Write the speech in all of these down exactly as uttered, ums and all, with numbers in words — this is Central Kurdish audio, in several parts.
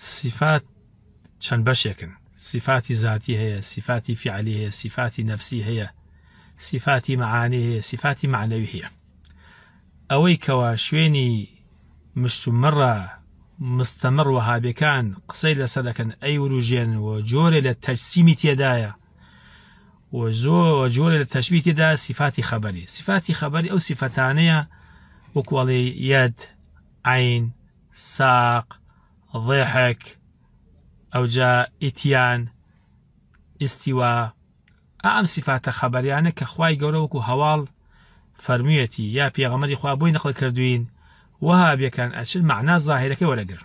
صفات چەند بەشێکن، صفاتی ذاتی هەیە، صفاتی فعلی هەیە، صفاتی نفسی هەیە، صفاتی معانی هەیە، صفاتی معنەوی هەیە. ئەوەی کەوا شوێنی مشتومڕە مستەمڕ وەهابیەکان قسەی لەسەر دەکەن ئەی وروژێن و جۆرێ لە تەجسیمی تێدایە و زۆر جۆرێ لە تەشبیه تێدا صفاتی خەبەری. صفاتی خەبەری ئەو صفەتانەیە وەکوڵی یەد، عین، ساق، ضێحک، ئەوجا ئیتیان، ئیستیوا. ئەم صفاتە خەبەریانە کە خوای گەورە وەکو هەواڵ فەرموویەتی یا پێغەمبەری خوا بۆی نەقڵ کردوین وەهابیەکان ئەچن معنای زاهیرەکەی وەرەگرن.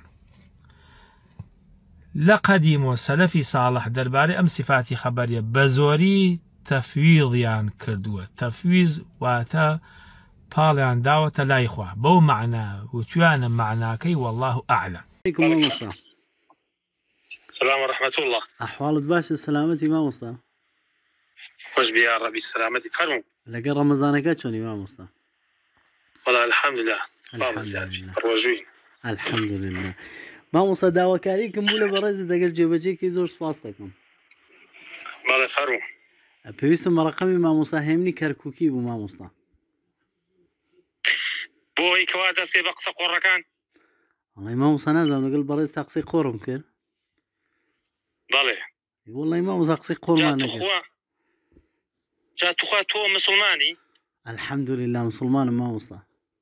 لە قەدیم و سەلەفی ساڵح دەربارەی ئەم صفاتی خەبەریە بە زۆری تەفویضیان کردووە. تەفویض واتە پاڵیان داوەتە لای خوا بەو معنا و توانە معناکەی والله ئەعلەم. السلام ورحمة الله. أحوالك باشا سلامتي ما مصطفى؟ خوش بيا ربي سلامتي فرمو. لقى رمضانك شلوني ما مصطفى؟ والله الحمد لله. الحمد لله. روجوين. الحمد لله. ما مصطفى داواکاریکم بوو لە بەڕێز دەگەر جێبەجێکی زۆر سپاس دەکەم. بەڵێ فەرمو. پێویستم ڕقەمی مامۆستا هێمنی کەرکووکی بوو مامۆستا. بۆی کەوا دەستێ بە قسە قۆڕەکان؟ وەڵی مامۆستا نازانم لەگەڵ بەڕێز تا قسەی قۆڕم کرد. بەڵێ. وەڵی مامۆستا قسەی قۆڕمان نەکرد. جا توخوا تۆ مسلمانی؟ الحمد لله مسلمانم مامۆستا.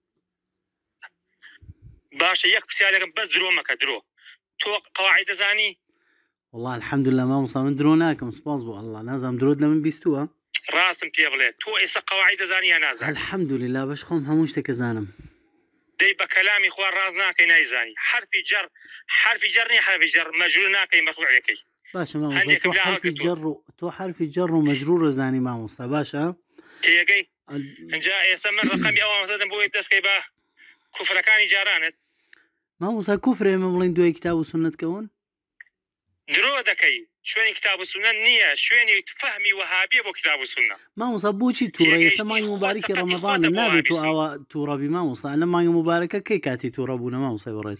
باشە یەک پرسیارێکم بەس درۆ مەکە درۆ. تۆ قەواعید دەزانی؟ والله الحمد لله مامۆستا من درۆ ناکەم سپاس بۆ ئەڵڵا نازانم درۆت لە من بیستووە؟ ڕاستم پێ بڵێ تۆ ئێستا قەواعید دەزانی یا نازانی؟ الحمد لله بەش خۆم هەموو شتێکە زانم. دەی بە کەلامی خوا ڕاز ناکەی نایزانی. حرفی جەر حرفی جەر نیە حرفی جەر مەجرور ناکەی مەرفوعەکەی. باشە مامۆستا تۆ حرفی جەر و تۆ حرفی جەر و مەجرورە زانی مامۆستا باشە؟ تێگەی ئەنجا ئێستا من ڕقەمی ئەوە مەسەدەم بۆی دەستکەی بە کوفرەکانی جارانت. مامۆستا کوفرێ ئێمە بڵین دوای کتاب و سونەتکەون؟ درۆ دەکەی شوێنی کتاب و سونەت نییە شوێنی فەهمی وەهابیە بۆ کتاب و سونە. مامۆستا بۆچی تووڕە ئێستا مانگی مبارەکی ڕەمەضانە نابێت تۆ ئاوا تووڕەبی مامۆستا لە مانگی مبارەکە کەی کاتی تووڕە بوونە مامۆستای بەڕێز؟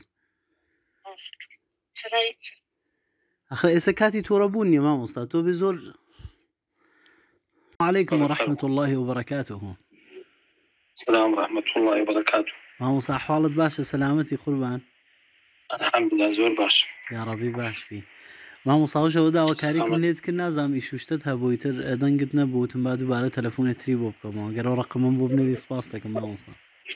ئەخە ئێستا کاتی تووڕە بوون نییە مامۆستا تۆ بێ زۆر. عليكم ورحمة الله وبركاته. السلام ورحمة الله وبركاته. مامۆستا أحوالت باشە سلامەتی قوربان؟ الحمد لله زۆر باش. یا ڕەبی باش بی. مامۆستا وەشەوە داواکاریکم لێت کرد نازانم ئیشوشتت هەبووی تر دەنگت نەبووتم با دووبارە تەلەفۆنێتری بۆ بکەمەوە گەرەوە ڕقمم بۆ بنەوی سپاس دەکەم مامۆستا.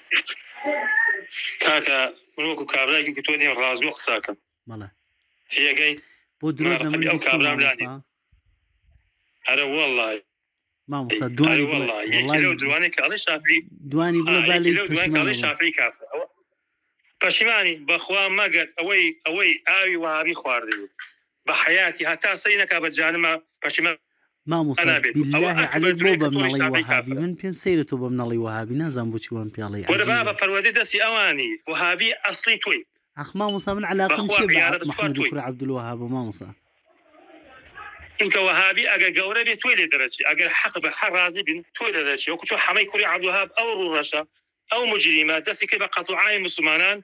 کاکە من وەکو کابرایکی کە تۆ دێم ڕازگۆ قساکەم. بەڵێ. تێگەی بۆ درۆت لە من مامۆستا؟ هەرە وەڵڵای. مامۆستا دوانی والله یەکی لەو دوانەی کە ئەڵێ شافعی دوانی بڵێ با لێی پەشیمانی شافعی کافر پەشیمانی بەخوا مەگەر ئەوەی ئەوەی ئاوی وهابی خواردی بە حیاتی هەتا سەی نەکا بە جانمە پەشیمان. مامۆستا بالله عەلەیک بۆ بە منەڵی وەهابی من پێم سەیرە تۆ بە منەڵی وەهابی نازانم بۆچی وام پێڵێ. وەرە با بە پەروەردەی دەستی ئەوانی وهابی ئەسڵی تۆی. ئەخ مامۆستا من عەلاقەم چییە بە محەممەد کوڕی عەبدولوەهاب مامۆستا؟ اینکە وهابی ئەگەر گەورە بێت تۆی لێ دەرەچی ئەگەر حەق بە حەق ڕازی بین تۆی دەدەچی وەکو تۆ حەمەی کوڕی عەبدولوەهاب ئەو ڕوڕەشە ئەو مجریمە دەستی کرد بە قەتوعای مسلمانان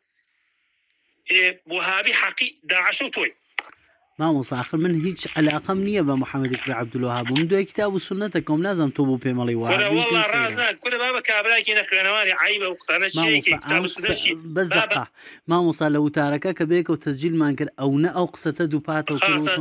وهابی حەقی داعش و تۆی. مامۆستا آخر من هیچ عەلاقەم نییە بە محەممەد کوڕی عەبدولوەهاب من دوای کتاب و سونەتەکەم نازانم تۆ بۆ پێم ئەڵێی وهابی. وەڵڵا ڕاز ناکە کورە با بە کابراایکی نەخوێنەوانی عەیبە و قسانە شتێکی کتاب و سونەتشی بەس دەقە مامۆستا لە وتارەکە کە بێکە و تەسجیلمان کرد ئەو نە ئەو قسەتە دووپاتەوە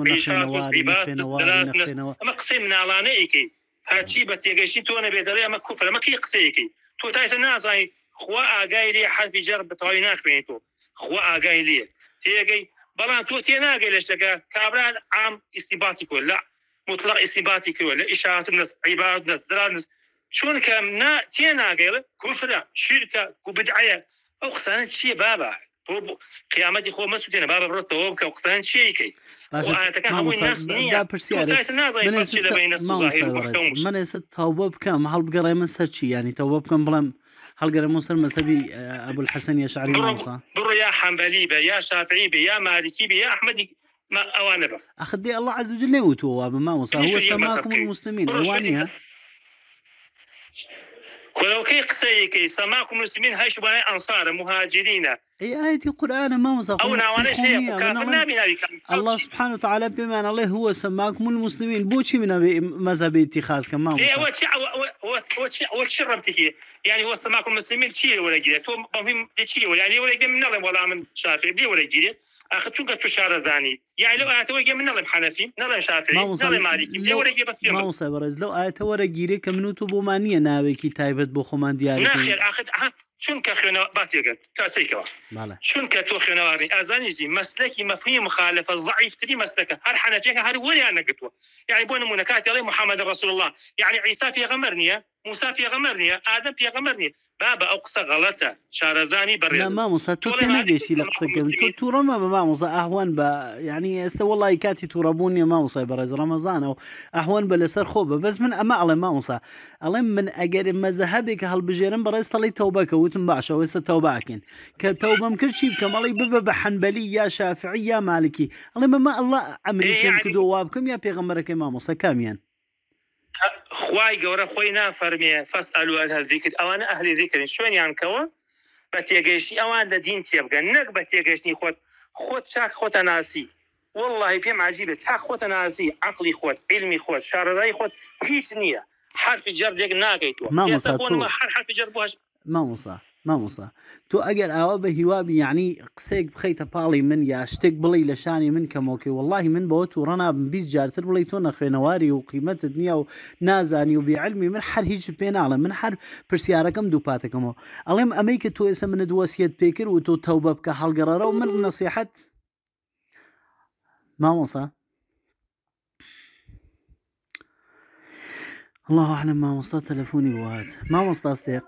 ئەمە قسەی مناڵانەیەکی هەرچی بە تێگەشتی تۆ نەبێ دەڵێ ئەمە کوفرە ئەمە کەی قسەیەکی تۆ تایسە نازانی خوا ئاگای لێ حرفی جەر بەتەواوی ناخوێنی تۆ خوا ئاگای لێ تێگەی بەڵام تۆ تێ ناگەی لە شتەکە کابران عام ئیستیباتی کۆ لە مطلق ئیستیباتی کردووە لە ئیشاعەتم نەس عیباد نەس دڵات نەس چۆن کە تێ ناگەیڵە کوفرە شیرکە و بدعەیە ئەو قسانە چییە بابا تۆ قیامەتی خۆ مەسووتێنە بابا بڕۆتەوە بکە و قسانە چیەکەی ئاەتەکە هەمووی نەس نییە من ئێستا تەوبە بکەم هەڵ بگەڕێ من سەر چی ینی تەوبە بکەم بڵێم هەڵگەڕێمەوە سەر مەسەبی ئەبولحەسەن ئەشعری مامۆستا بڕۆ یا حەمبەلی بە یا شافعی بە یا مالکی بە یا ئەحمەدی ما ئەوانە بە ئەخ دێ الله عز وجل نەیوتووە بە مامۆستا هو سەماکم المسلمین ئەوانیە ولو كي قسيكي سماكم مسلمين هاي شبان أنصار مهاجرين اي آية القرآن ما مصف أو ناواني شيء كافر نبي نبي الله سبحانه وتعالى بما الله هو سماكم المسلمين بوشي من مذهب اتخاذكم ما إيه مصف وش وش شربتك يعني هو سماكم المسلمين شيء ولا جديد تو مهم شيء يعني ولا جديد من نظم ولا من شافعي بلي ولا جديد أخذ شو كتشو شارزاني يعني لو أتوجه من نظم حنفي نظم شافعي نظم مالكي بلي ولا جديد بس ما مصف برز لو آية ورقيري كمنوتو بومانية ناوي كتابة بخمان ديالي ناخير أخذ شنك خينا باتيجن تأسيكوا شنك تو خينواري أزانيجي مسلكي مفهوم مخالفة ضعيف تري مسلكه هر حنفيك هر ولي أنا قتوه يعني بون منكات عليه محمد رسول الله يعني عيسى في غمرني موسى في غمرني آدم في غمرني بابا أقصى غلطة شارزاني بريز لا ما موسى تو تنجيشي لقصكم تو تو رما ما موسى أهون با يعني است والله كاتي تو ربوني ما موسى بريز رمضان أو أهون بلسر خوبه بس من أما على ما موسى على من أجر مذهبك هالبجيرن بريز طلي توبك وتم بعشة ويست توباكين كتوبة مكل شيء كمالي ببا بحنبلي يا شافعي يا مالكي على ما الله عملكم يعني كدوابكم يا بيغمرك ما موسى كاميان خواي جورا خوينا فرمي فاسألوا أهل الذكر أو أنا أهل ذكر شون يعني كوا بتيجيشني أو أنا دين تيبقى نك بتيجيشني خود خود شاك خود ناسي والله بيم عجيبة شاك خود ناسي عقلي خود علمي خود شارعي خود هيش نية حرف جر ليك ناقيتوا ما مصاتو ما حرف جر بوهش ما مصا ما مصا تو أجر أوابه هوابي يعني قسيك بخيت بالي من يا اشتك بلي لشاني من كموكي والله من بوت ورنا بيز جارتر بلي تونا خوينواري وقيمة الدنيا ونازاني وبعلمي من حر هيج بين على من حر برسياركم دوباتكم علم أمريكا تو اسم من دواسية بيكر وتو توبة بك حلقرارة ومن نصيحة ما مصا الله أعلم ما مصطى تلفوني بوهات ما مصطى أصدق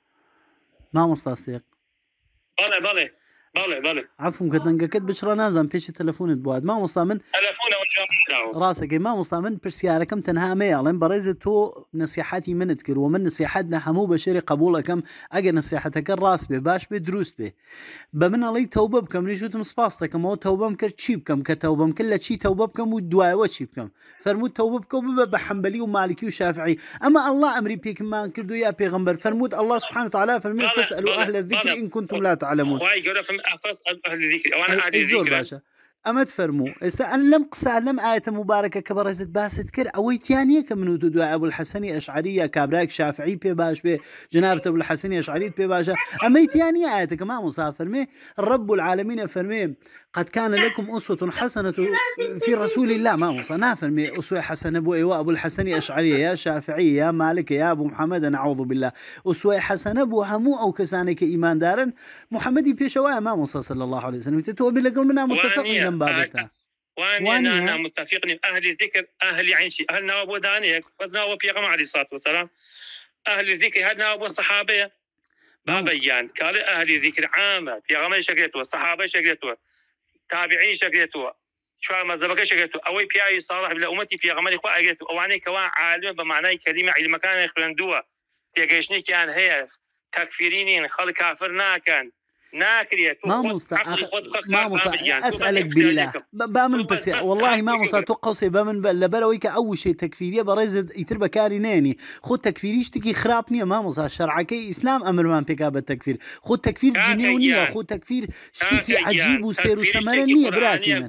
ما مصطى أصدق بله بله بله بله عفوا كتنقى كت بشرى نازم بيش تلفوني بوهات ما مصطى من تلفونه وجهه راسك ما مصطى من برسياركم تنها ميالين بريزة تو نصيحتي من تذكر ومن نصيحتنا حمو بشري قبولكم أجي نصيحتك الراس به باش به دروس به بمن علي توبة بكم ليش وتم سباستكم أو توبة مكر تشيبكم كتوبة مكلا شيء توبة بكم والدواء وتشيبكم فرمود توبة بكم بحنبلي ومالكي وشافعي أما الله أمري بيك ما كردوا يا بيغمبر فرمود الله سبحانه وتعالى فرمود فاسألوا أهل الذكر إن كنتم لا تعلمون خواي جرا فم فاسأل أهل الذكر أو أنا أهل الذكر باشا أما تفرموا أن لم قصة لم آية مباركة كبرزت باست كر أو تيانية كمنو دعاء أبو الحسني أشعرية كابراك شافعي بي باش بي جنابة أبو الحسني أشعري بي باشا أما تيانية آية كما مسافر مي الرب العالمين فرمي قد كان لكم أسوة حسنة في رسول الله ما مصا نافر مي أسوة حسنة أبو إيواء أبو الحسني أشعرية يا شافعي يا مالك يا أبو محمد نعوذ بالله أسوة حسنة أبو همو أو كسانك إيمان دارا محمدي بيشواء ما مصا صلى الله عليه وسلم تتوبي لقل منا متفقين بابتها واني انا انا متفقني اهل الذكر اهل عينشي اهل نواب ودانيك وزنا وبيغم عليه الصلاه والسلام اهل الذكر هل نواب الصحابه بابيان قال اهل الذكر عامه بيغم شكيتو والصحابه شكيتو تابعين شكيتو شو مذهبك شكيتو او بياي صالح بلا امتي بيغم اخو اجيتو او اني كوا عالم بمعنى كلمه علم مكان خلندوه تيجيشني كان هي تكفيرين خلق كافرنا كان ما مصطى ما مصطى أسألك بالله بامن بس والله ما مصطى توقصي بامن لبلويك أول شيء تكفيرية بريزد يتربى كاريناني خد تكفيريش تكي خرابني ما مصطى شرعكي إسلام أمر ما بكاب التكفير خد تكفير جنيونية خد تكفير شتكي عجيب وسير وسمرنية براكي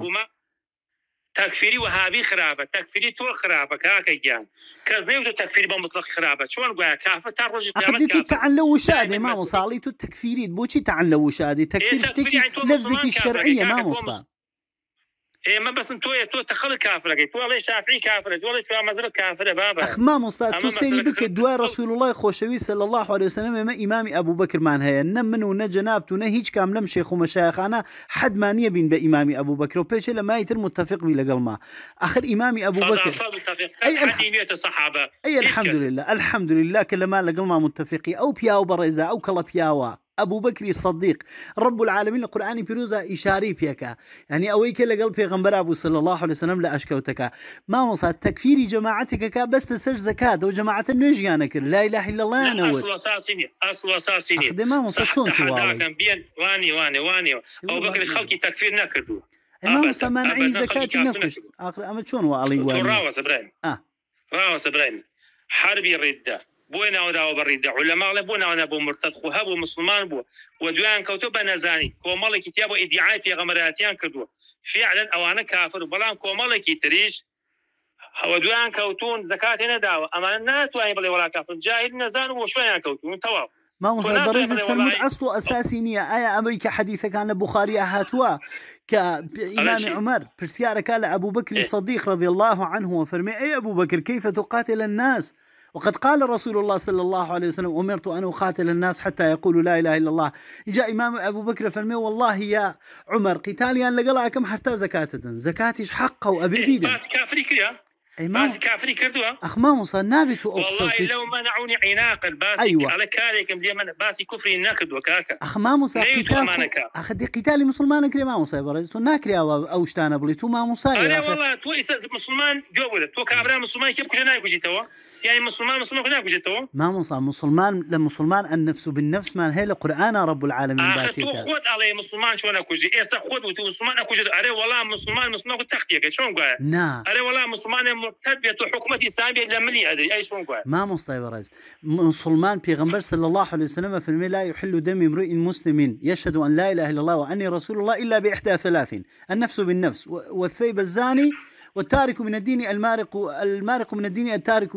تكفيري وهابي خرابة تكفيري تو خرابة كاكا جان كزنيو تو تكفيري بمطلق خرابة شلون قاعد كافة ترج أخذ تو تعلو شادي ما مصالي تو تكفيري بوشي تعلو شادي تكفير شتكي لفظك الشرعية ما مصطى إيه ما بس انتو تو تخلي كافرة تو والله شافعي كافرة تو والله شو مذهب كافرة بابا أخ ما مصطى تو سيري بك دواء رسول الله خوشوي صلى الله عليه وسلم ما إمامي أبو بكر مان هي نمن ونجنابت ونهيج كاملم شيخ ومشايخنا حد ما نيبين بإمامي أبو بكر وبيش لما يتر متفق بي لقل ما آخر إمامي أبو بكر أي الحمد الصحابة أي الحمد لله الحمد لله كل ما لقل ما متفقي أو بياو بريزا أو كلا بياوا أبو بكر الصديق رب العالمين القرآن بيروزا إشاري فيك يعني أويك لقلب پیغمبر أبو صلى الله عليه وسلم لأشكوتك ما مصاد تكفيري جماعتك بس تسر زكاة وجماعة النجيانك لا إله إلا الله أنا أصل أساسي أصل أساسي أخذ ما مصاد شون توالي كان بين واني واني واني أبو بكر خلقي تكفير نكردو ما مصاد منعي زكاة نكشت آخر أما شون والي واني راوس إبراهيم آه راوس إبراهيم حربي الردة بۆی ناوداوە بەڕیدا عولەماڵێ بۆ ناوە بۆ مرتد خو هەبوو مسلمان بووە و دویان کەوتو بە نەزانی کۆمەڵێکی تیا بۆ ئیدعای پێغەمبەرەتیان کردووە فعلا ئەوانە کافر بەڵام کۆمەڵێکی تریش هەوە دویان کەوتون زەکاتی نەداوە ئەمانە ناتوانین بڵێ وەڵا کافر جاهل نەزان و شوێنیان کەوتون تەواو ما مصاب برز فرمود أصل أساسي نية آية أمريكا حديثة كان بخاري هاتوا كإمام عمر برسيارة قال أبو بكر الصديق رضي الله عنه وفرمي أي أبو بكر كيف تقاتل الناس وقد قال رسول الله صلى الله عليه وسلم أمرت أن أقاتل الناس حتى يقولوا لا إله إلا الله. جاء إمام أبو بكر فرمي والله يا عمر قتالي أن لقلا كم حتى زكاة زكاتش حقه وأبي بيدا بس كافري كريا بس كافري كردوها أخمام وصل نابت والله لو منعوني عناق الباس أيوة. على كاريكم دي من باسي كفري ناكد وكاكا أخمام وصل قتال أخذ قتالي مسلمان كريم ما مصايب رئيس ناكري أو أوشتانا بليتو ما مصايب أنا والله تو مسلمان جوله تو كابرا مسلمان كيف كجنا يكوجي توا يعني مسلمان مسلمان كنا يكوجي توا ما مصاب مسلمان لمسلمان النفس بالنفس ما هي القرآن رب العالمين باسي تو خود على مسلمان شو أنا كوجي إيش خود وتو مسلمان أكوجي أري والله مسلمان مسلمان كنت تختيه شلون قاعد نا أري والله مسلمان مرتد بيتو حكومة إسلامية لملي أدري أي شلون قاعد ما مصطيب رئيس مسلمان بيغمبر صلى الله عليه وسلم في المي لا يحل دم امرئ مسلم يشهد أن لا إله إلا الله وأني رسول الله إلا بإحدى ثلاث النفس بالنفس والثيب الزاني والتارك من الدين المارق المارق من الدين التارك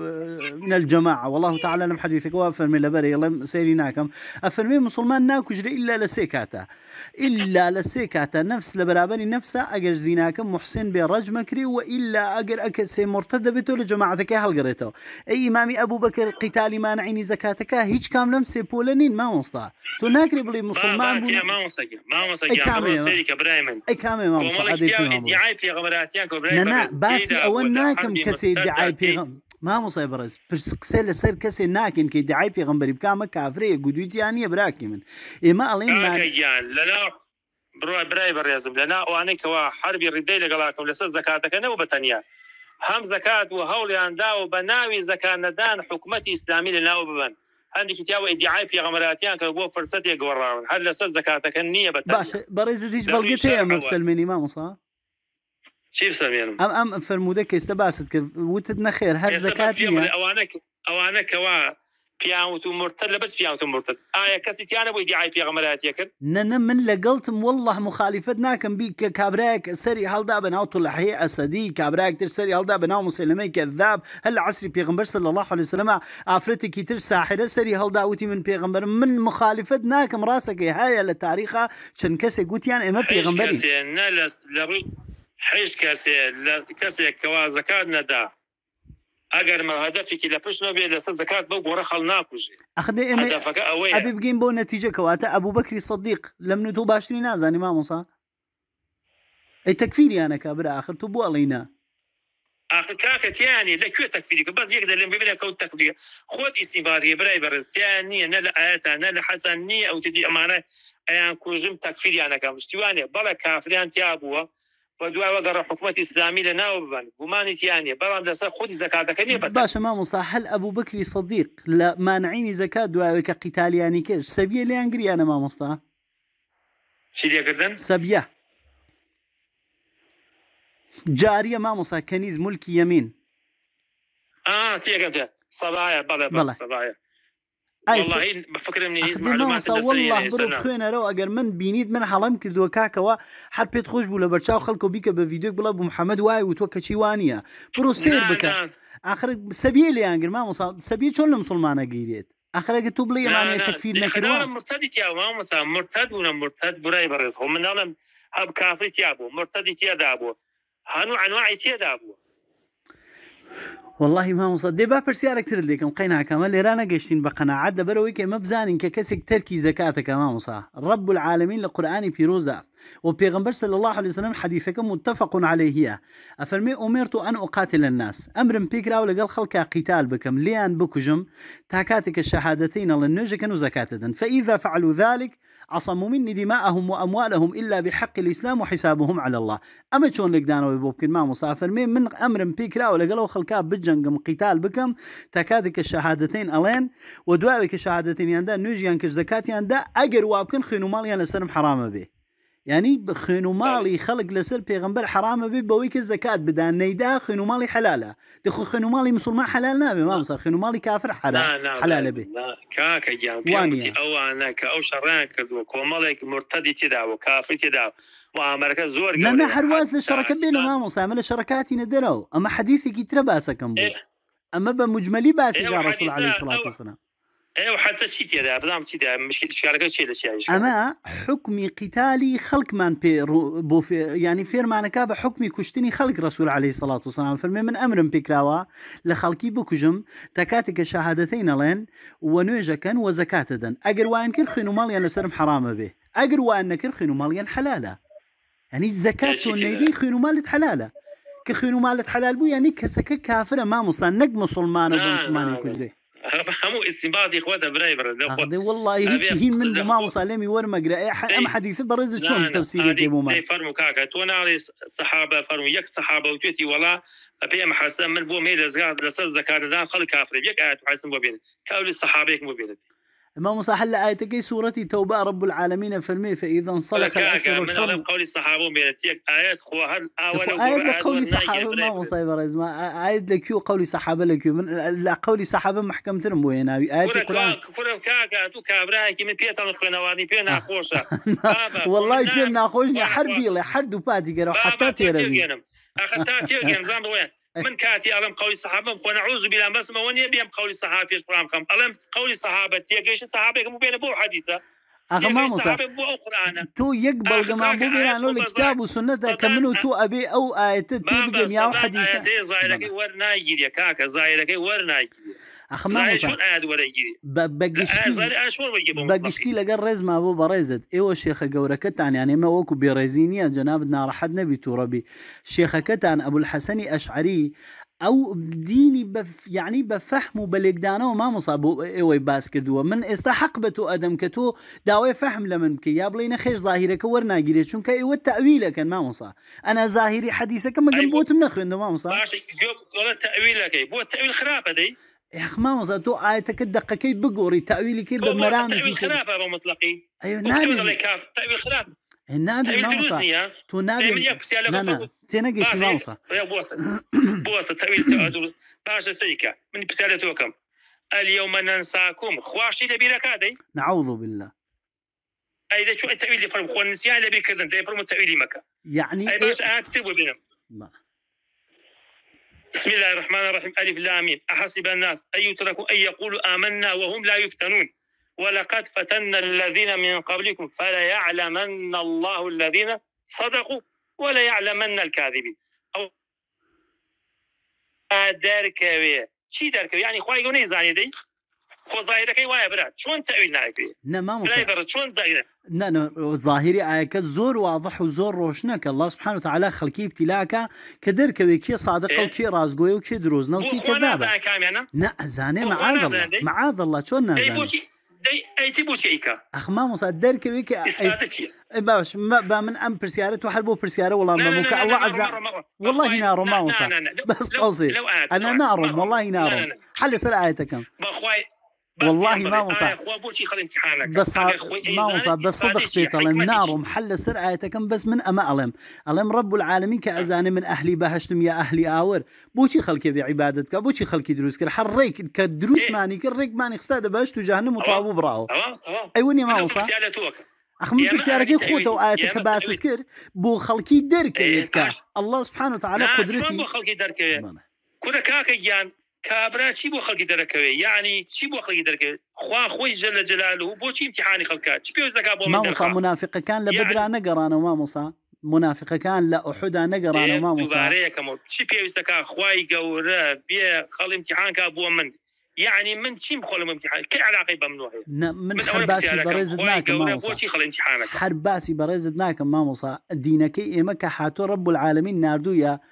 من الجماعة. والله تعالى لم حديثك وافرمي لبري الله سيريناكم أفرمي مسلمان ناكو جري إلا لسيكاتا إلا لسيكاتا نفس لبرابني نفسه أجر زيناكم محسن برج مكري وإلا أجر أكل سي مرتد بتو لجماعتك هل قريته أي إمامي أبو بكر قتالي مانعيني زكاتك هيج كاملم سي بولنين ما مصطع تناكري بلي مسلمان بول ما مصجع ما مصجع ما سيرك برايمن أي كامل ما مصطع دعاية في غمراتيان نانا باسي أول ناكم كسي دعاية بيغم ما مصيب رز بس قسل سر كسي ناكن كي دعاية بيغمبري بكامل كافرية قدوتي يعني براكي من إما ألين ما لنا برا براي بريزم لنا وأنا كوا حربي الردي لقلاكم لسه زكاتك أنا وبتنيا هم زكاة وهول عندها وبناوي زكاة ندان حكومتي إسلامية لنا وببن عندي كتاب ادعاء في غمراتيان كبو فرصتي قوران هل لسه زكاتك النية بتنيا باش بريز ديش بلقتي أم بسلميني ما مصا شيف سلمين أم أم فرمودك استباست كر وتدنا خير هل زكاتي أوانك أوانك كوا بيعوتو مرتد لبس بيعوتو مرتد آية كسيتيانا بو ادعاء في غمراتي كر نن من لقلتم والله مخالفتنا كان بيك كابراك سري هل دا بناوتو الأحياء أسدي كابراك تر سري هل دا بناو مسلمي كذاب هل عصري بيغمبر صلى الله عليه وسلم آفرتي كي تر ساحرة سري هل داوتي من بيغمبر من مخالفتنا كم راسك هاي لتاريخها شنكسي قوتيان إما بيغمبري حيش كاسي كاسي كوا زكاة ندا اگر ما هدفك لپش نو بي لس زكاة بو ورا خلناكوجي اخدي امي ابي بقين بو نتيجه كواتا ابو بكر الصديق لم نتو باشري نازاني ما مصا اي تكفيري انا كابر اخر تبو علينا اخر كاكت يعني لا كيو تكفيرك بس يقدر لما بيبدا كو تكفير خذ استمراريه براي برز ثاني انا لا ايات انا لا حسنيه او تدي امانه ايان كوجم تكفيري انا كم اشتواني بلا كافرين تيابوا ودعاء وقرأ حكومة إسلامية لنا وبان وماني تيانية برام لسا خودي زكاتك نية بطل باشا ما مصح هل أبو بكر صديق لا مانعيني زكاة دعاء كقتال يعني كيش سبيه اللي أنقري أنا ما مصطح شي لي قردن سبيه جارية ما مصح كنيز ملكي يمين آه تيه قردن صبايا بلا بلا صبايا والله بفكر مني هيز معلومات والله بروب خوينا رو اگر من بينيد من حلم كردو كاكوا حد بيت خوش بولا برچاو خلكو بيك بفيديو بلا ابو محمد واي وتو كچيوانيا برو سير بك اخر سبيل يانغر ما مصاب سبيل شلون المسلمانه غيريت اخر تو بلا يعني تكفير نكروا مرتد يا ما مصاب مرتد ولا مرتد براي برز هم من انا هب كافر يابو مرتد يا دابو هانو انواع يا دابو والله ما مصدق با برسيارك ترد لكم قينها كمان لرانا قشتين بقناعات دبروي كما بزانين ككسك تركي زكاتك ما مصا رب العالمين لقرآن بيروزا وبيغمبر صلى الله عليه وسلم حديثك متفق عليه أفرمي أمرت أن أقاتل الناس أمر بيكرا ولقال خلق قتال بكم ليان بكجم تاكاتك الشهادتين للنجك وزكاة فإذا فعلوا ذلك عصموا مني دماءهم وأموالهم إلا بحق الإسلام وحسابهم على الله أما شون لك دانو يبوبكن ما مصافر مين من أمر بيكرا ولقالوا خلقا بجنقم قتال بكم تاكاتك الشهادتين ألين ودوابك الشهادتين ياندا نجي ينكر زكاة ياندا أجر وابكن خينو ماليان لسنم حرام به يعني خوێن و ماڵی خەڵک لەسەر پێغەمبەر حرامە بێ بەوەی کە زەکات بدان نەیدا خوێن و ماڵی حەلالە دەخۆ خوێن و ماڵی مسلمان حەلال نابێ مامۆستا خوێن و ماڵی کافر حەلالە بێ کاکە گیان ئەوانە کە ئەو شەڕیان کردووە کۆمەڵێک مرتەدی تێدا و کافر تێدا و ئامەرەکە زۆر نە هەرواز لە شەڕەکە بێنە مامۆستا ئەمە لە شەڕەکاتی نەدەرەوە ئەمە حەدیثێکی ترە باسەکەم بوو ئەمە بە مجمەلی باسی ڕەسوول عەلەیهی سڵات وسەلام ايوه حتى شي تيدا بزام تيدا مشكله شاركه شي لشي اما حكمي قتالي خلق من بي بو في يعني فيرمانكا بحكمي كشتني خلق رسول عليه الصلاه والسلام فرمي من امر بكراوا لخلقي بكجم تكاتك شهادتين لين ونوجكن وزكاتدن اجر وان كر خينو ماليا لسرم حرام به اجر وان كر خينو ماليا حلاله يعني الزكاه والنيدي خينو مالت حلاله كخينو مالت حلال بو يعني كسك كافر ما مصان نق مسلمان ومسلمان كجري همو استنباطي اخواته برايبر هذا والله هيك هي من ما وصلني ور مقرا ام حديث برز شلون تفسير كيمو ما فرمو كاكا تونا صحابه فرمو يك صحابه وتوتي ولا ابي ام حسن من بو ميل زكاه لسر زكاه دا خل كافر يك ايات حسن بو بين كاول الصحابه مو بين امام صح هلا ايتك سورتي توبه رب العالمين فرمي فاذا انصلح الاشهر من قول الصحابه بينتك ايات خو هل اول ايات قول الصحابه ما مصيبه رزما ايات لك قول صحابه لك من لا قول صحابه محكمه وين ايات القران كل كاكا تو كابراكي من بيتن خوانواني بينا خوشه والله بينا خوشني حربي له حد وبادي قرا حتى تيربي اخذت تيرجن زعما وين من كاتي ألم قول الصحابة مخونا عوذ بالله بس ما وني بيم قول الصحابة في القرآن خم ألم قول الصحابة تيجيش الصحابة كم بين بو حديثة أخي ما مصاب تو يقبل جماعة بو بين عنو الكتاب والسنة كمنو تو أبي أو آيات تيجي يا حديثة آيات زايلك ورنا يجي يا كاكا زايلك ورنا يجي أخي ما مصاب بقشتي بقشتي لقى رز ما بو بريزد إيوه الشيخ جوركتان يعني ما وكو بيريزينيا جنابنا راح نبي تربي شيخ كتان أبو الحسن أشعري او ديني بف يعني بفهمه بلقدانه وما مصابو ايوه باس كدوه من استحق بتو ادم كتو داوي فهم لمن كي يا بلينا خير ظاهرك ورنا جري شنك ايوه التاويل كان ما مصا انا ظاهري حديثك ما قبوت منخ انه ما مصا ماشي ولا تاويلك بو التاويل خرافه دي يا اخ ما مصا تو ايتك دقه بقوري تاويلي كي بمرامي تاويل خرافه مطلقي ايوه نعم تاويل خرافه النادي الموصى تو نادي لا لا تنقش الموصى يا بوصة بوصة تأويل باشا سيكا من بسالتوكم اليوم ننساكم خواشي لبي لك هذا نعوذ بالله اي ذا شو التأويل اللي فرم خوان نسيان لبي كذن ده يفرموا التأويل مكة يعني اي باش آيات تتبوا بينهم بسم الله الرحمن الرحيم ألف لام ميم أحسب الناس أن يتركوا أن يقولوا آمنا وهم لا يفتنون ولقد فتنا الذين من قبلكم فلا يعلمن الله الذين صدقوا ولا يعلمن الكاذبين أو داركوي شي داركوي يعني خواي يقولون يزاني دي خو ظاهرك وايا براد شلون تأويل نايكوي لا ما لا يبرد شلون ظاهره لا لا ظاهري آيك زور واضح وزور روشنك الله سبحانه وتعالى خلقي ابتلاك كدركوي كي صادقه وكي رازقوي وكي دروزنا وكي كذابه لا زاني معاذ الله معاذ الله شلون نازل اي تبو شيكا اخ ما مصدر كويك استراتيجيه باش ما من ام برسياره وحلبو برسياره والله ما ممكن الله عز والله نار ما وصل بس قصير انا نار والله نار حل سر ايتكم والله ما وصل بس ما وصل بس صدق في طلم نار محل سر ايتكم بس من اما علم علم رب العالمين كازاني من اهلي بهشتم يا اهلي اور بوشي خلك بعبادتك بوشي خلك دروس كر حريك كدروس ماني كريك ماني خستاد بهشت جهنم وطابو براو اي وني ما وصل اخ من برسيارك خوته وايتك باس تذكر بو خلكي درك الله سبحانه وتعالى قدرتي بو خلكي درك كل كاكيان كابرا شي بو خلقي دركوي يعني شي بو خلقي دركوي خوا خوي جل جلاله بو شي امتحاني خلقات شي بيو زكاه بو ما مصا منافق كان لبدر يعني نقر انا وما مصا منافق كان لا احد نقر انا وما مصا مبارك شي بيو زكاه خواي قوره بي خل امتحان كابو من يعني من شي مخول امتحان كل علاقه بممنوع من حرباسي برزدناك ما مصا حرباسي برزدناك ما مصا دينك ايمك حاتو رب العالمين ناردويا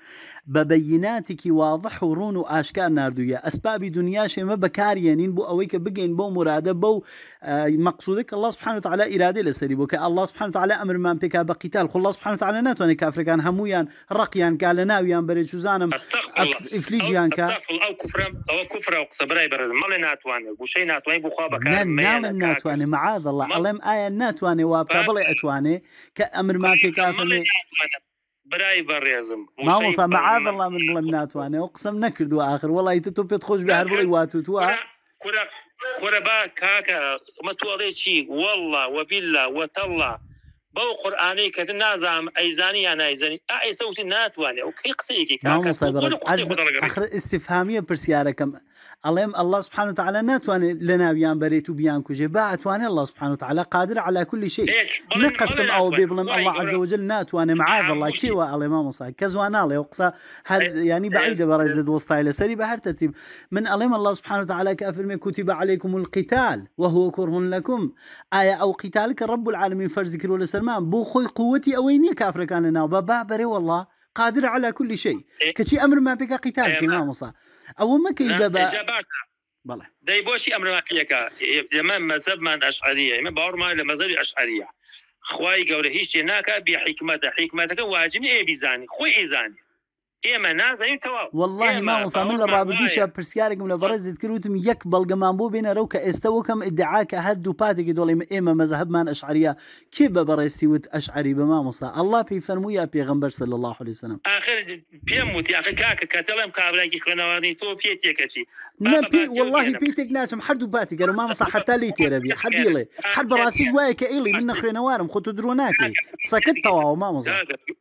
ببيناتك واضح ورون واشكال ناردوية اسباب دنيا شيما بكاريانين بو اويك بقين بو مراده بو آه مقصودك الله سبحانه وتعالى اراده لسري بو الله سبحانه وتعالى امر من بك بقتال خو الله سبحانه وتعالى ناتوني كافر كان همويان رقيان قال ناويان بريج وزانم افليجيان كا او كفر او كفر او صبراي برد ما ناتوان بو شي ناتوان بو خو بكار ما ناتوان معاذ الله علم ايه ناتوان وابكا بلا اتواني كامر ما بك كافر براي بريزم ما وصل معاذ الله من بلنات وانا اقسم نكرد واخر والله تتو بتخش بهر بلي واتو تو كره كره با كاكا ما توضي شي والله وبالله وتالله بو قراني كتنازم ايزاني انا ايزاني اي صوت ناتواني وكي قصيكي كاكا اخر استفهاميه برسياركم الله الله سبحانه وتعالى ناتواني لنا بيان بريتو بيان كوجي باعتواني الله سبحانه وتعالى قادر على كل شيء نقصتم او بيبلم الله عز وجل ناتواني معاذ الله كيوا الله ما مصاي كزوانا له يقصى يعني بعيده برزد وسطايل سري بهر ترتيب من علم الله سبحانه وتعالى كافر من كتب عليكم القتال وهو كره لكم ايه او قتالك رب العالمين فرزك ولا سلمان بو خوي قوتي اويني كافر كان لنا بابا بري والله قادر على كل شيء كشي امر ما بك قتال كما مصا او ما كيبا بله داي بوشي امر ما فيك يما مذهب من اشعريه يما باور ما مذهب اشعريه خوای گەورە هیچ ناکە بێ حکمەتە حکمەتەکە واجبی ئێ بیزانی خۆی ئێزانی ئێمە نازانین تەواو والله ما وصل من الرابطيشة برسياركم لبرز كروتم يك بلغمان بو بين روك استوكم ادعاك هدو باتك دول اما مذهب من اشعريه كيف برستي وت اشعري بما مصا الله بيفرمو يا پیغمبر صلى الله عليه وسلم اخر بيموت يا اخي كاك كتلم كابراكي خوانواني تو بيتيكتي نبي والله بيتك ناس حدو باتك قالوا ما مصا حتى لي تيربي حديلي حد براسي جواي كايلي من خوانوارم خو تدروناكي سكت تواو ما مصا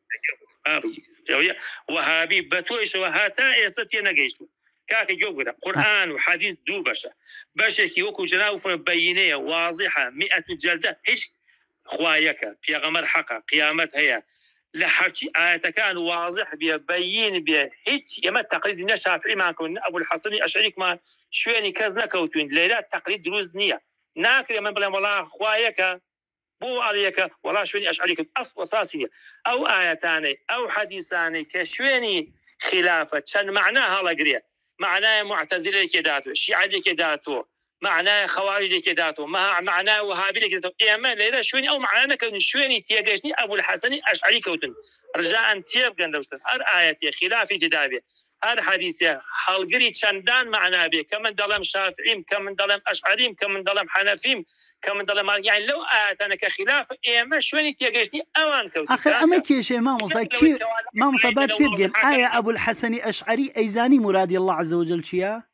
وهابي بتويش وهاتا يستي نجيشو كاك جوجرا قرآن وحديث دو بشا بشا كي وكو جناوف بينية واضحة مئة جلدة هيش خوايك في غمر حقا قيامت هي لحرشي آيات كان واضح بيبين بيه هيش يما التقليد لنا شافعي معكم أبو الحسن أشعريك ما شويني كزنا كوتوين ليلات تقليد دروز نية ناكر يما بلا والله خوايك بو عليك ولا شويني أشعريك أصل أساسية أو آياتاني أو حديثاني كشويني خلافة شن معناها لقريه معناه معتزلة كداتو الشيعة كداتو معناه خوارج كداتو ما معناه وهابي كداتو إيمان ليلة شويني أو معناه كون شويني تيجشني أبو الحسن أشعري كوتن رجاء تيبقى دوشتن هر آياتي خلافي تدابي هر حديثة حلقري شندان معناه بيه كمن دلم شافعيم كمن دلم أشعريم كمن دلم حنفيم كمن دلم يعني لو آياتنا كخلاف إيمان شويني تيجشني أوان كوتن آخر أما كي شيء ما مصاب كي ما مصابات تبقى آية أبو الحسن أشعري أيزاني مرادي الله عز وجل شيا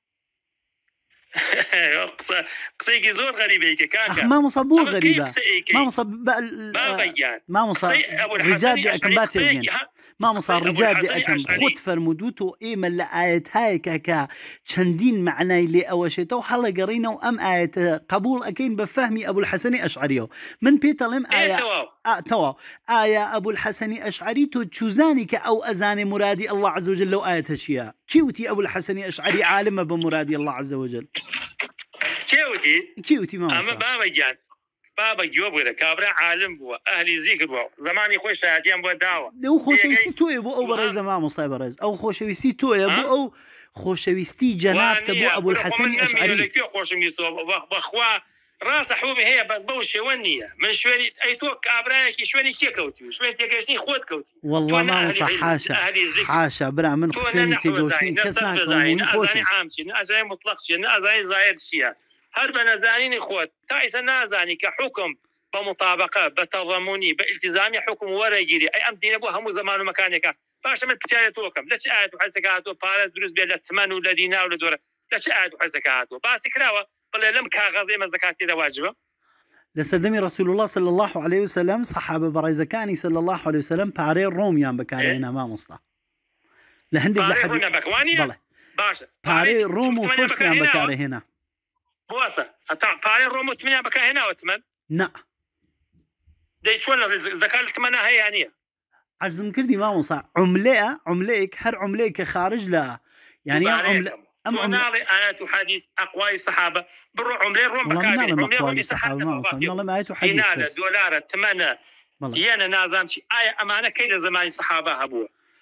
قصة قصيك زور غريبة كاكا ما مصابو غريبة ما مصاب ما بيان ما مصاب رجال أكم باترين ما مصاب رجال أكم خد فرمودوتو إيما لآية هاي كاكا شندين معناي اللي أوشيتو حلا قرينا وأم آية قبول أكين بفهمي أبو الحسن أشعريو من بيتلم آية آه توا آية أبو الحسن أشعري تو تشوزانك أو أزاني مرادي الله عز وجل لو آية هشيا كيوتي أبو الحسن أشعري عالم بمرادي الله عز وجل كيوتي كيوتي ما أما بابا جان بابا جواب غير كابرا عالم بوا أهلي ذكر بوا زماني خوش شهاديان بوا دعوة لو خوشويستي تو يبو أو برز ما مصايب برز أو خوشويستي تو يبو أو خوشويستي جناب تبو أبو الحسن أشعري خوشويستي بخوا راس حبوبي هي بس بو شوانية من شواني أي توك أبراكي شواني كي كوتي شواني تيجيشني خود كوتي والله ما مصح حاشا حاشا برا من شواني تيجيشني كسنا كون خوشي عامتي نأزاني مطلقشي نأزاني زايد شيا هرب نزانيني خود تايس نازاني كحكم بمطابقة بتضمني بالتزامي حكم ورقيري أي أم دين أبوها مو زمان ومكانك باش من بتشاري توكم لا تشاهد وحسكاتو بارد دروس بيلا ثمان ولا دينار ولا دورة لا تشاهد وحسكاتو بس كراوة بل لم كاغزي ما زكاتي ذا واجبه لسدمي رسول الله صلى الله عليه وسلم صحابة برايزكاني صلى الله عليه وسلم باري الروميان بكارينا ما مصطفى لهندك لحد باري بكوانيا باشا باري روم وفرسيان بكاري هنا بواسة باري روم وثمانية بكا هنا وثمان نا دي شونا زكاة الثمانية هي يعني عجز مكردي ما مصطفى عملة عمليك هر عمليك خارج لا يعني عملة أم عملة آيات وحديث أقوال الصحابة برو عملة روم بكاري عملة روم الصحابة ما وصل نعلم آيات وحديث دينار دولار ثمانية يانا نازم شيء آية أمانة كيدا زمان الصحابة أبوه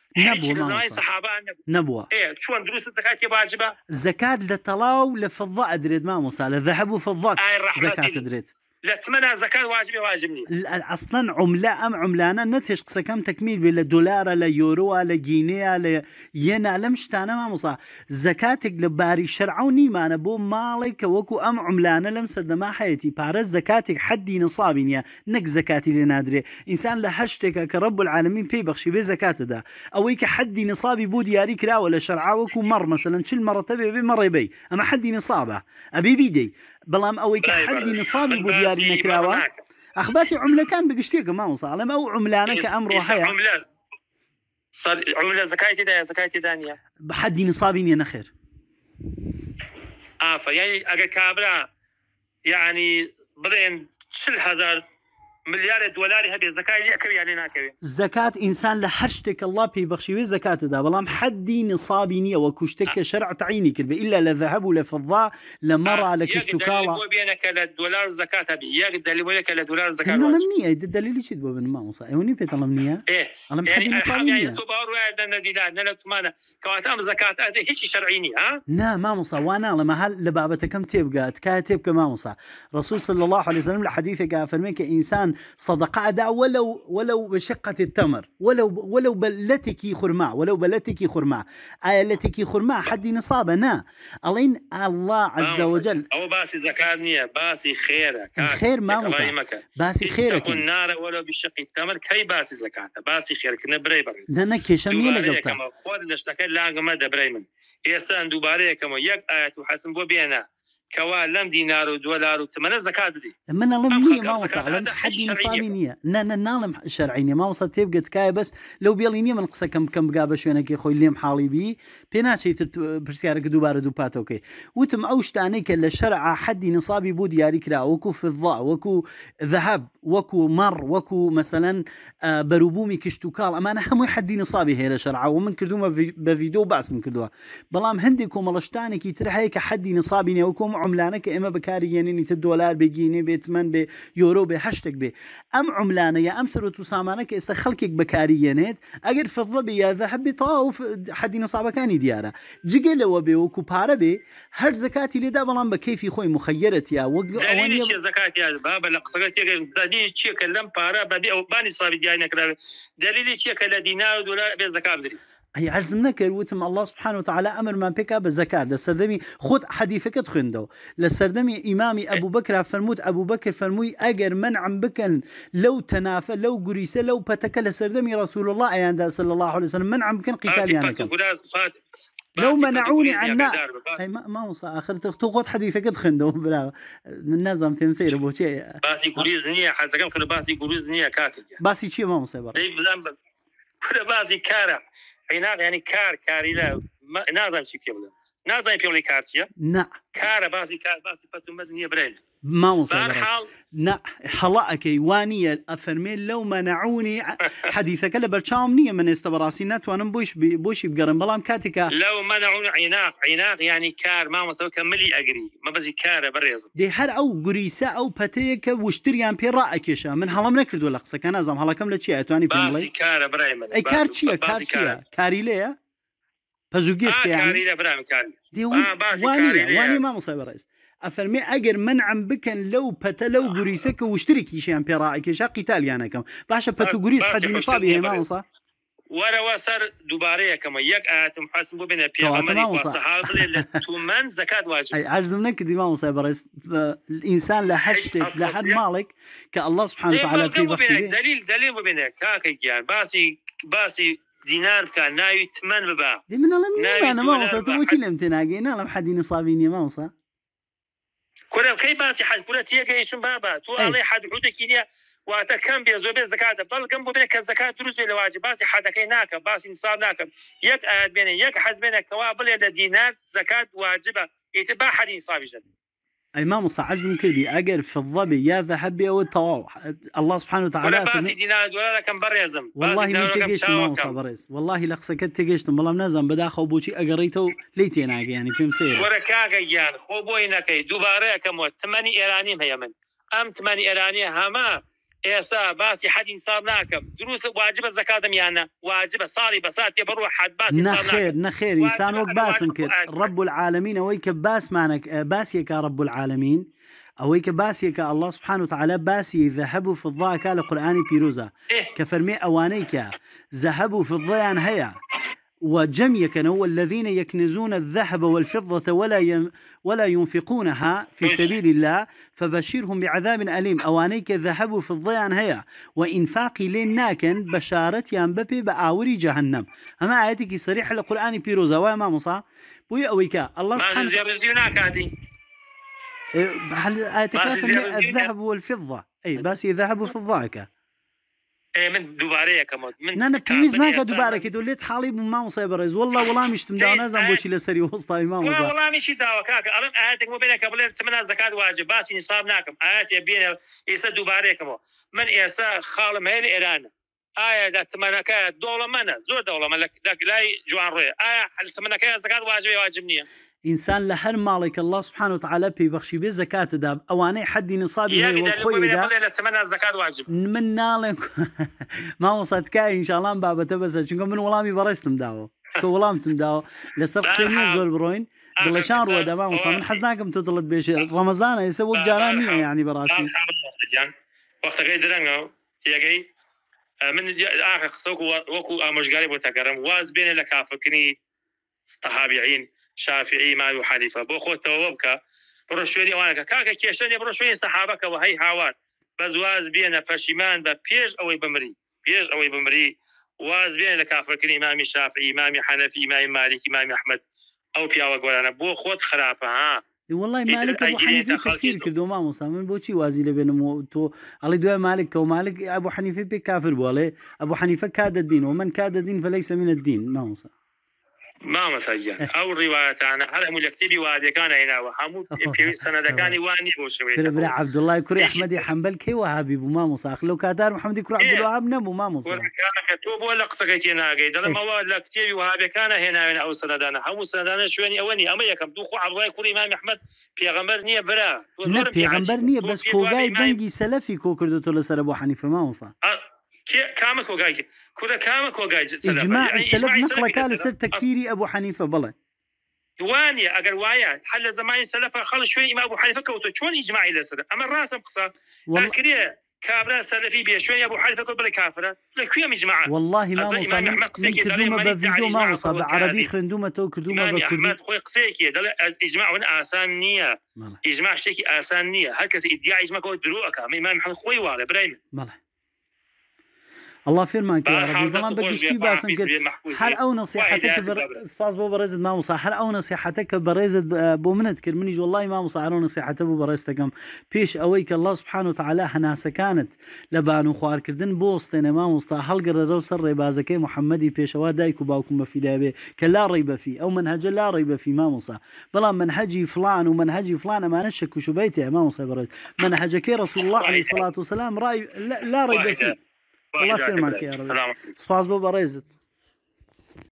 نبوة زمان مامۆستا صحابة نبوة إيه شلون دروس الزكاة واجبة زكاة لطلاو لفضة أدريد مامۆستا لذهب وفضة آي الرحمة زكاة دي. أدريد لا تمنى زكاة واجبة واجبني اصلا عملة ام عملانه نتهش قسە كم تكميل بلا دولار لا يورو لا جينيا لا ينا لم شتانه ما مصا زكاتك لباري شرعوني ما انا بو مالك وكو ام عملانه لم سد ما حياتي بارز زكاتك حدي نصابين نك زكاتي لنادري انسان لحشتك كرب العالمين بي بخشي بزكاه ده اويك حدي نصابي بو دياري كرا ولا شرعا وكو مر مثلا شل مره تبي بمره بي اما حدي نصابه ابي بيدي بلام اويك حدي نصابي بو دياري نكراوا اخباسي عمله كان بقشتيك ما وصل او عملانك امر حياه عمله صار عمله زكايتي ده زكايتي دانيا بحدي نصابين يا نخير اه يعني اجا كابرا يعني بدين شل هزار مليار دولار هذه الزكاه اللي اكل يعني ناكوي زكاه انسان لحشتك الله بي بخشي زكاه ده بلام حدي نصابي نيه وكشتك شرع تعيني كلبه الا لذهب ولا فضه لمرة لكشتكالا يقدر بينك للدولار زكاه بي يقدر بينك للدولار زكاه انه لمنيه الدليل شي دبو بن ما وصا ايوني بيت لمنيه ايه الله يعني محدي نصابي يعني نيه تبار وعدنا دينا نلا تمانا كواتام زكاه هذه هيك شرعيني ها نا ما مصا وانا لما هل لبابتك كم تبقى تكاتب ما مصا رسول صلى الله عليه وسلم لحديثك فرميك انسان صدقه دا ولو ولو بشقه التمر ولو ولو بلتك خرماء ولو بلتك خرماء آلتك خرماء حد نصابنا الين الله عز وجل او باسي زكاه نيه باسي خيره خير ما مصا باسي خيرك النار ولو بشق التمر كي باسي زكاه باسي خيرك نبري برز دنك شميله قلت كما خود نشتكل لا ما دبريمن يسان دوباره كما يك ايات وحسن بو بينا كوالم دينار ودولار وثمن زكاه دي من لم ما وصل لم حد نصابي نيه نا نالم شرعيني ما وصل تبقى تكاي بس لو بيليني من قصه كم كم قابه شو انا كي خوي ليم حالي بي بيناتشي برسيارك دوباره دوبات اوكي وتم اوشتاني كلا شرع حد نصابي بو دياري كرا وكو في الضاء وكو ذهب وكو مر وكو مثلا بروبومي كشتوكال اما انا هم حد نصابي هي شرع ومن كردوما بفيديو باس من كردوها بلام هنديكم ملشتاني كي ترحيك حد نصابي وكو عملانك اما بكاري يعني الدولار بجيني بيتمن بيورو بهشتك بي ام عملانه يا امسر وتسامانك استخلكك بكاري يعني اجر في الضبي يا ذهب طاوف حد نصابه كان دياره جيجل وبي وكباره بي هر زكاتي لي دابلان بكيفي خوي مخيرتي يا اواني شي زكاتي يا بابا لقصتي دليل شي كلام بارا بدي او باني صاب ديانا كذا دليل شي كلا دينار دولار بزكاه بدري هي عرزم نكر وتم الله سبحانه وتعالى أمر من بكا بالزكاة لسردمي خد حديثك تخندو لسردمي إمامي أبو بكر فرمود أبو بكر فرموي أجر منعم بكن لو تنافى لو قريسة لو بتك لسردمي رسول الله أيان صلى الله عليه وسلم منعم بكن قتال يعني كم لو منعوني عنا أي ما ما وصل آخر تاخذ حديثك تخندو بلا النظام في مسير أبو شيء باسي قريزنية حزقم كل باسي قريزنية كاكل باسي شيء ما مصيبة كل باسي كارع عيناق يعني كار كاري لا نازم شي كيبل نازم بيولي كارتيا نا كار باسي كار باسي فتو مدنيه برين ما وصل نا حلاك وانيه افرمين لو منعوني حديثك لبرشام نيه من استبراسي نت وانا بوش بوش بقرن بلام كاتيكا لو منعوني عيناق عيناق يعني كار ما وصل كملي اجري ما بزي كار بريز دي هر او غريسه او بتيك وشتريان بي راكيشا من حلم نكرد ولا قصه كان ازم هلا كم لشي اتواني بيملي باسي كار برايم اي كار تشيا كار تشيا كاري ليه بازوغيسك يعني كاري لا برايم كاري دي وانيه واني ما مصيبه رئيس أفرمي أجر منعم بكن لو بتلو جريسك واشتركي شيء برائك شا قتال يعني كم باشا بتو جريس حد نصابي ما وصا ولا وصر دوباره كما يك آتم حسب بين بيغمري وصحابه اللي تومن زكاة واجب أي عجز منك دي ما وصا بريس الإنسان لا حشتك لا حد مالك كالله سبحانه وتعالى في بخشي دليل دليل بينك كاك يعني باسي باسي دينار كان ناي ثمن بباع دي من الله أنا ما وصا توشي لم تناقينا لم حد نصابيني ما وصا كره كي باسي حد كره تيجيشن بابا تو علي حد حدكينيا واتكم بيزوبي الزكاه بل جنبه بينك الزكاه دروس بلا واجب باسي حد كيناك باسي نصاب ناك يك اد بين يك حسبنا كوابل الدينار زكاه واجبه يتبع حد نصاب جد اي ما مصعج مكدي اجر في الظبي يا ذهبي او التواو الله سبحانه وتعالى باسي دينار ولا كم بريزم والله ما تجيش ما صبريس والله لقسكت تجيش والله منازم بدا خوبوشي اجريتو ليتينا يعني في مسير وركاك يان خوبوينك دوباره كم ثمانية ايراني هي من ام ثمانية ايراني هما ئێستا باسی حەدی نیساب ناکەم دروست واجبە زەکات دەمیانە واجبە ساڵی بەسات تێ بڕوە حەد باسی نەخێر نەخێر ئینسان وەک باسم کرد رب العالمین ئەوەی کە باسمانە باسیێکە رب العالمین ئەوەی کە باسیێکە الله سبحانه وتعالى باسی ذهب و فضاکە لە قورئانی پیرۆزە کە فەرمێ ئەوانەی کە ذهب و فضەیان هەیە وجميكن والذين يكنزون الذهب والفضة ولا ولا ينفقونها في سبيل الله فبشرهم بعذاب أليم أوانيك ذهب في الضيان هيا وإنفاقي لناكن بشارتيان ببي بآوري جهنم أما آياتك صريح القرآن بيروزا وما مصا بوي أويكا الله سبحانه هل آياتك الذهب والفضة أي بس ذهب وفضة من دوباره كمان من نه نه پیویز نکه دوباره که دولت حالی ما مصیبرز والله والله میشتم داو نزم بوشی لسری وسطای ما مصا والله میشی داو کاک الان آیاتك مو بينك قبل تمنى زکات واجب بس نصاب ناكم آیات بين ایسا دوباره كمان من ایسا خال مهل ایران آیا تمنى که دوله منه زور دوله من لك لا جوان روی آیا تمنى که زکات واجب واجب نیه إنسان لهر مالك الله سبحانه وتعالى بيبخشي بي زكاة داب أواني حدي نصابي هي والخوي دا تمنى الزكاة واجب من نالك ما وصلت كاي إن شاء الله بابا بس شنكو من ولامي برستم داو شكو ولامتم داو لسرق سنين زول بروين قل شان رو دا ما وصل من حزناكم تطلت بيش رمضان يسوي جارانية يعني براسي وقت غير درنگو تيجي من آخر قصوك وكو مشغالي بوتاكرم واز بين لكافكني صحابيين شافعي ما حنيفة بو خو توبك بروشوني وانا كاكا كيشاني بروشوني صحابك وهي هاوان بزواز بينا فشيمان ببيج او بمري بيج او بمري واز بينا لكافركني امام الشافعي امام حنفي امام مالك امام احمد او بيا وقولانا بو خود خرافه ها والله مالك ابو حنيفه كثير كردو ما مصامن بوشي وازي لبينهم تو علي دو مالك ومالك ابو حنيفه بكافر بوله ابو حنيفه كاد الدين ومن كاد الدين فليس من الدين ما مصا ما مسجل او الروايه انا هل ملكتبي وادي كان هنا وحمود في سنه كان واني بوشوي بلا عبد الله كري احمد حنبل كي وهابي بما مصاخ لو كادار محمد كري عبد الوهاب نمو ما مصاخ كان كتب ولا قصقيتينا قيد لما ولا كتبي وهابي كان هنا هنا او سندانا حمود سندانا شويني اولي اما يكم دوخو عبد الله كري امام احمد پیغمبر نیه برا نه پیغمبر نیه بس کوگای دنگی سلفی کو کردو تو لسر ابو حنیفه ما مصاخ كام كوغاي كذا كام كوغاي اجماع السلف نقل كان سر تكفيري ابو حنيفه بلا واني اگر وايا حل زمان سلف خلص شوي امام ابو حنيفه كوتو شلون اجماعي لسر اما راسم قصه لكن كابرا سلفي بي شوي ابو حنيفه كوت بلا كافره لكيم اجماع والله ما وصل من كدومه بفيديو ما وصل عربي خندومه تو كدومه بكردي احمد خوي قصيكي اجماع وانا اسان نيه اجماع شيء اسان نيه هكذا ادعاء اجماع كوت دروك امام محمد خوي واله برايم الله فيرمانك يا ربي بلان بقشتي باسن كر هر او نصيحتك بر سباس بو برزد ما مصا هر او نصيحتك برزد بو منت كر منيج والله ما مصا او نصيحته بو برزتكم بيش اويك الله سبحانه وتعالى حناسه كانت لبانو خوار كردن بوستنا ما مصا حلقه رو سر بازكي محمدي بيشوا دايكو باوكم في دابه كلا ريب فيه او منهج لا ريب فيه ما مصا بلا منهجي فلان ومنهجي فلان ما نشك شو بيته ما مصا برز منهجك رسول الله عليه الصلاه والسلام راي لا, لا ريب فيه الله فيرمانك يا رب سباس بو برزت